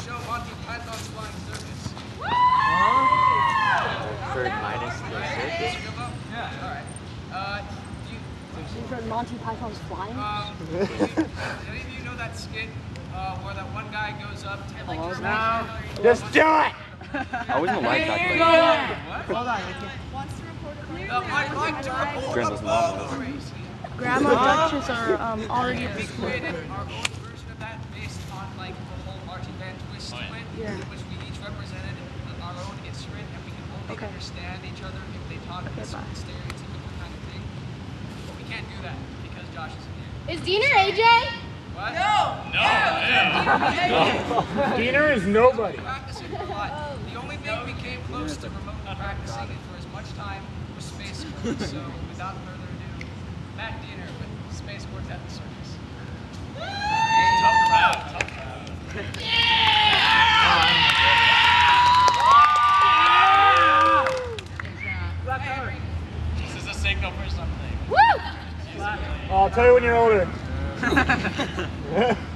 show Monty Python's Flying Circus. For minus the circus? Yeah. All right. You heard Monty Python's Flying? Any of you know that skit where that one guy goes up to like Just do it! I wasn't like that. Hold on. Wants to report I'd like to report Grandma's mom. Grandma Duchess are already at We school. created our own version of that based on like the whole marching band twist to it, in which we each represented our own instrument and we can only understand each other if they talk in a certain stereotypical kind of thing. But we can't do that because Josh isn't here. Is Diener AJ? What? Diener is nobody. Practicing a lot. The only thing we came close to remotely practicing it for as much time was Space Sports. So without further ado, Matt Diener with Space Sports at the Circus. Tough crowd. This is a signal for something. Woo! I'll tell you when you're older.